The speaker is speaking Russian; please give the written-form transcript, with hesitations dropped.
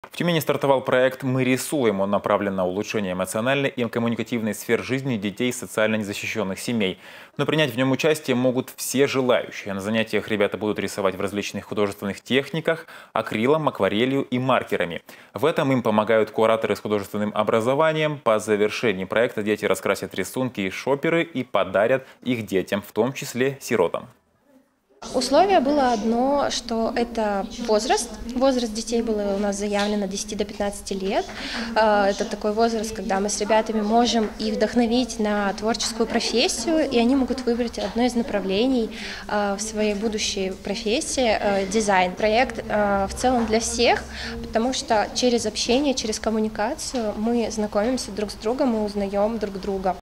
В Тюмени стартовал проект «Мы рисуем». Он направлен на улучшение эмоциональной и коммуникативной сфер жизни детей из социально незащищенных семей. Но принять в нем участие могут все желающие. На занятиях ребята будут рисовать в различных художественных техниках – акрилом, акварелью и маркерами. В этом им помогают кураторы с художественным образованием. По завершении проекта дети раскрасят рисунки и шоперы и подарят их детям, в том числе сиротам. Условие было одно, что это возраст. Возраст детей был у нас заявлен от 10 до 15 лет. Это такой возраст, когда мы с ребятами можем их вдохновить на творческую профессию, и они могут выбрать одно из направлений в своей будущей профессии – дизайн. Проект в целом для всех, потому что через общение, через коммуникацию мы знакомимся друг с другом и узнаем друг друга.